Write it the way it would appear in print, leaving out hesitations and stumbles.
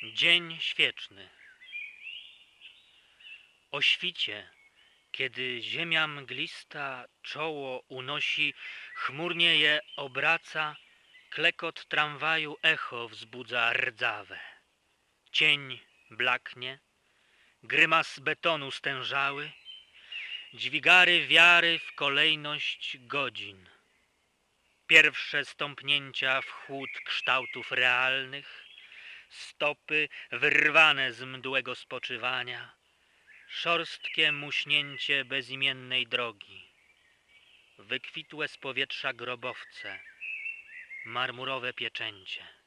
Dzień świeczny. O świcie, kiedy ziemia mglista czoło unosi, chmurnie je obraca, klekot tramwaju echo wzbudza rdzawe. Cień blaknie, grymas betonu stężały, dźwigary wiary w kolejność godzin. Pierwsze stąpnięcia w chłód kształtów realnych, stopy wyrwane z mdłego spoczywania, szorstkie muśnięcie bezimiennej drogi, wykwitłe z powietrza grobowce, marmurowe pieczęcie.